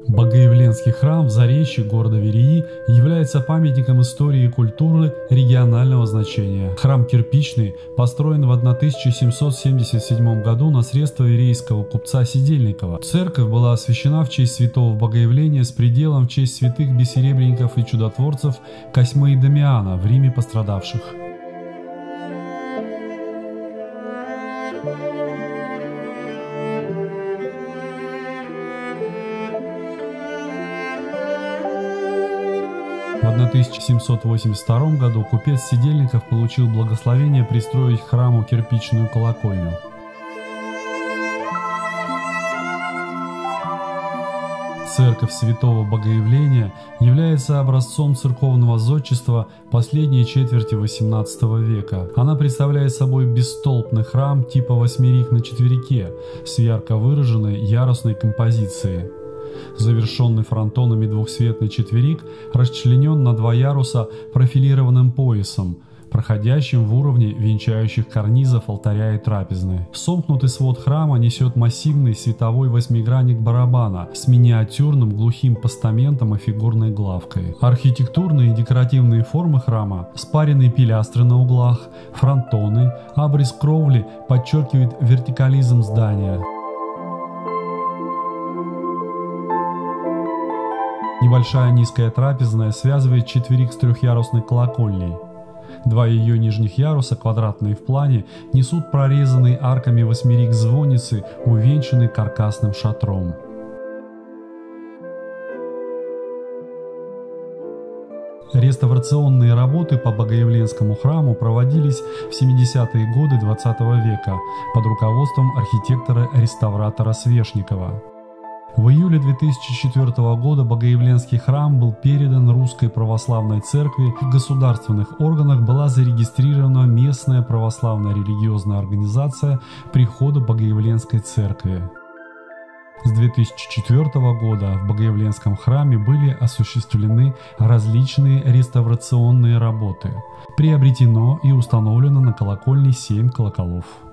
Богоявленский храм в Заречье города Вереи является памятником истории и культуры регионального значения. Храм кирпичный, построен в 1777 году на средства верейского купца Сидельникова. Церковь была освящена в честь святого Богоявления с пределом в честь святых бессеребренников и чудотворцев Косьмы и Дамиана, в Риме пострадавших. В 1782 году купец Сидельников получил благословение пристроить к храму кирпичную колокольню. Церковь Святого Богоявления является образцом церковного зодчества последней четверти XVIII века. Она представляет собой бесстолбный храм типа восьмерик на четверике с ярко выраженной ярусной композицией. Завершенный фронтонами двухсветный четверик расчленен на два яруса профилированным поясом, проходящим в уровне венчающих карнизов алтаря и трапезной. Сомкнутый свод храма несет массивный световой восьмигранник барабана с миниатюрным глухим постаментом и фигурной главкой. Архитектурные и декоративные формы храма, спаренные пилястры на углах, фронтоны, абрис кровли подчеркивает вертикализм здания. Небольшая низкая трапезная связывает четверик с трехъярусной колокольней. Два ее нижних яруса, квадратные в плане, несут прорезанный арками восьмерик звонницы, увенчанный каркасным шатром. Реставрационные работы по Богоявленскому храму проводились в 70-е годы XX века под руководством архитектора-реставратора Свешникова. В июле 2004 года Богоявленский храм был передан Русской Православной Церкви, в государственных органах была зарегистрирована местная православная религиозная организация Прихода Богоявленской Церкви. С 2004 года в Богоявленском храме были осуществлены различные реставрационные работы. Приобретено и установлено на колокольне 7 колоколов.